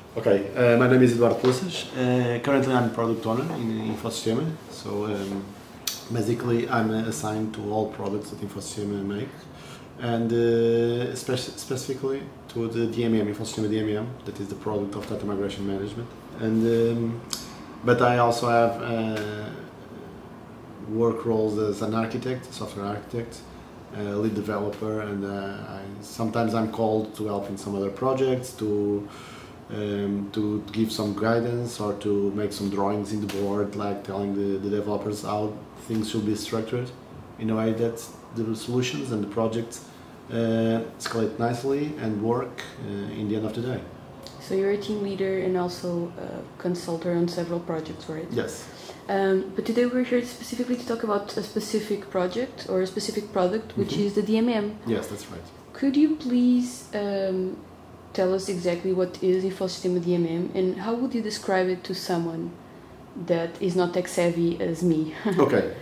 Okay, my name is Eduardo Poças. Currently I'm product owner in InfoSistema. So basically I'm assigned to all products that InfoSistema make, and specifically to the DMM, InfoSistema DMM, that is the product of data migration management. And but I also have work roles as an architect, software architect, lead developer, and sometimes I'm called to help in some other projects to give some guidance or to make some drawings in the board, like telling the developers how things should be structured in a way that the solutions and the projects escalate nicely and work in the end of the day. So you're a team leader and also a consultant on several projects, right? Yes. But today we're here specifically to talk about a specific project or a specific product, which is the DMM. Yes, that's right. Could you please tell us exactly what is InfoSistema DMM and how would you describe it to someone that is not tech savvy as me? Okay.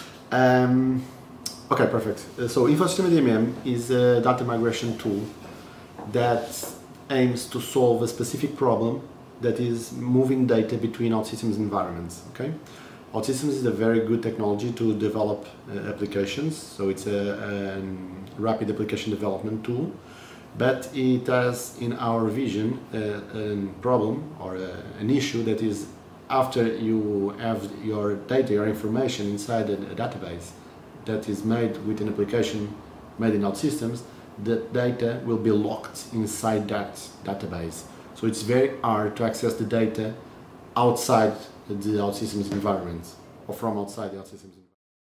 Okay, perfect. So InfoSistema DMM is a data migration tool that aims to solve a specific problem that is moving data between OutSystems environments. Okay, OutSystems is a very good technology to develop applications, so it's a rapid application development tool, but it has, in our vision, a problem or an issue that is, after you have your data, your information inside a database that is made with an application made in OutSystems, the data will be locked inside that database. So it's very hard to access the data outside the OutSystems environment or from outside the OutSystems environment.